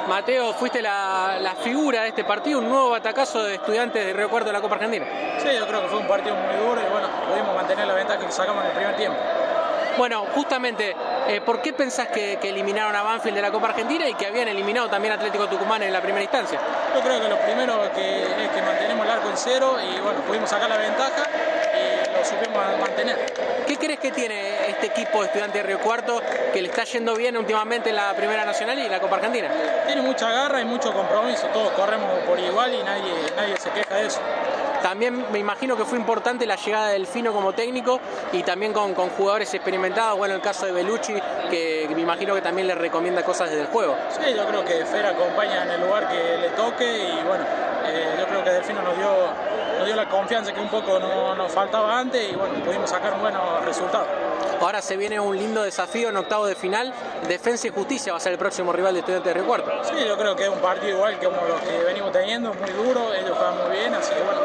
Mateo, fuiste la figura de este partido, un nuevo batacazo de Estudiantes de Río Cuarto de la Copa Argentina. Sí, yo creo que fue un partido muy duro y bueno, pudimos mantener la ventaja que sacamos en el primer tiempo. Bueno, justamente, ¿por qué pensás que eliminaron a Banfield de la Copa Argentina y que habían eliminado también a Atlético Tucumán en la primera instancia? Yo creo que lo primero es que mantenemos el arco en cero y bueno, pudimos sacar la ventaja y lo supimos mantener. ¿Qué crees que tiene este equipo de Estudiantes de Río Cuarto que le está yendo bien últimamente en la Primera Nacional y la Copa Argentina? Tiene mucha garra y mucho compromiso, todos corremos por igual y nadie se queja de eso. También me imagino que fue importante la llegada de Delfino como técnico y también con jugadores experimentados, bueno, el caso de Bellucci, que me imagino que también le recomienda cosas desde el juego. Sí, yo creo que Fer acompaña en el lugar que le toque y bueno, yo creo que Delfino nos dio la confianza que un poco nos faltaba antes y bueno, pudimos sacar buenos resultados. Ahora se viene un lindo desafío en octavos de final. Defensa y Justicia va a ser el próximo rival de Estudiantes de Río Cuarto. Sí, yo creo que es un partido igual que como los que venimos teniendo, muy duro, ellos juegan muy bien, así que bueno,